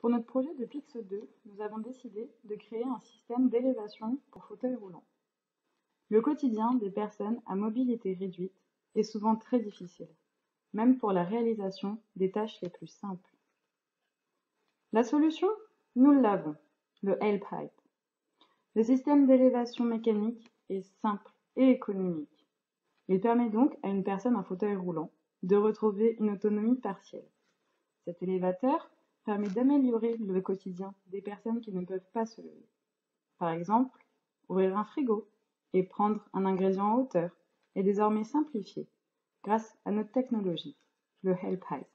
Pour notre projet de Pix 2, nous avons décidé de créer un système d'élévation pour fauteuil roulant. Le quotidien des personnes à mobilité réduite est souvent très difficile, même pour la réalisation des tâches les plus simples. La solution, nous l'avons, le Help-Height. Le système d'élévation mécanique est simple et économique. Il permet donc à une personne en fauteuil roulant de retrouver une autonomie partielle. Cet élévateur permet d'améliorer le quotidien des personnes qui ne peuvent pas se lever. Par exemple, ouvrir un frigo et prendre un ingrédient en hauteur est désormais simplifié grâce à notre technologie, le Help-Height.